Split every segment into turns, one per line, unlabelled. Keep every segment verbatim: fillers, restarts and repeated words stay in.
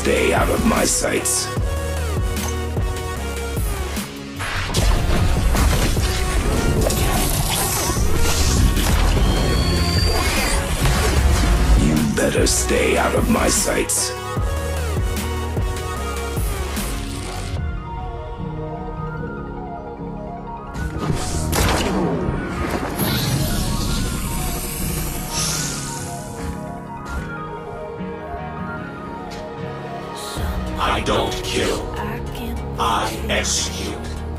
stay out of my sights. You better stay out of my sights.
I don't kill, I execute.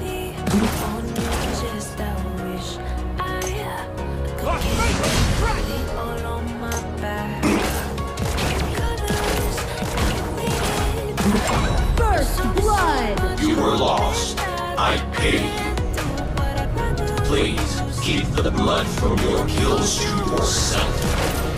First blood!
You were lost, I paid you. Please, keep the blood from your kills to yourself.